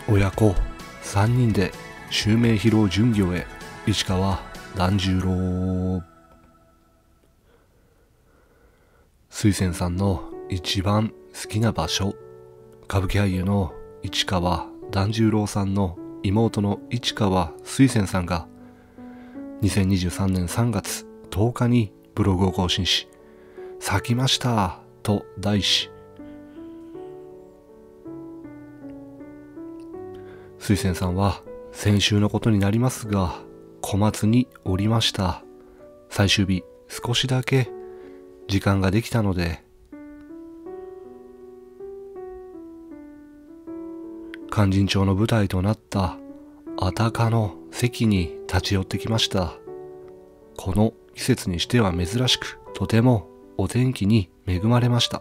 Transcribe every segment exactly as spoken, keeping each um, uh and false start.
親子さんにんで襲名披露巡業へ。市川團十郎。水仙さんの一番好きな場所。歌舞伎俳優の市川團十郎さんの妹の市川水仙さんがにせんにじゅうさんねんさんがつとおかにブログを更新し、咲きましたと題し、水仙さんは先週のことになりますが、小松におりました。最終日、少しだけ時間ができたので、勧進帳の舞台となったあたかの席に立ち寄ってきました。この季節にしては珍しく、とてもお天気に恵まれました。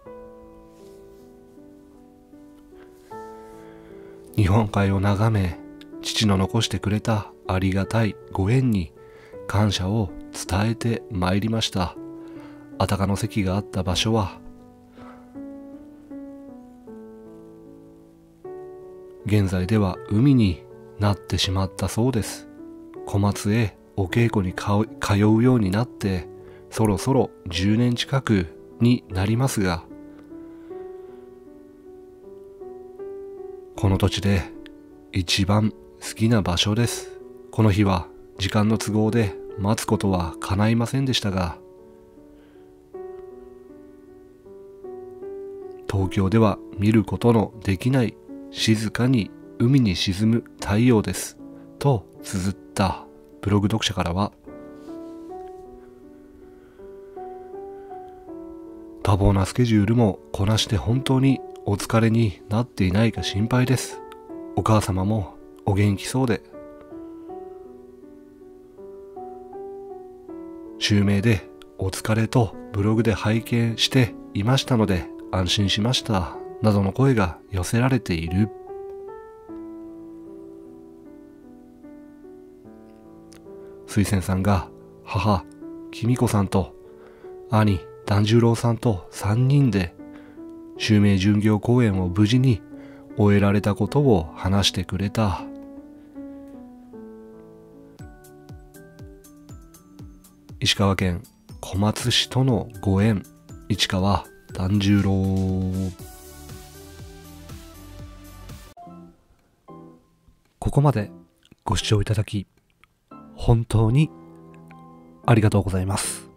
日本海を眺め、父の残してくれたありがたいご縁に感謝を伝えてまいりました。あたかの席があった場所は、現在では海になってしまったそうです。小松へお稽古に通うようになってそろそろじゅうねん近くになりますが、この土地で一番好きな場所です。この日は時間の都合で待つことは叶いませんでしたが、東京では見ることのできない静かに海に沈む太陽ですと綴ったブログ読者からは、多忙なスケジュールもこなして本当にお疲れになっていないか心配です。お母様もお元気そうで、襲名でお疲れとブログで拝見していましたので安心しましたなどの声が寄せられている。水仙さんが母きみこさんと兄團十郎さんとさんにんで襲名巡業公演を無事に終えられたことを話してくれた。石川県小松市とのご縁、市川團十郎。ここまでご視聴いただき本当にありがとうございます。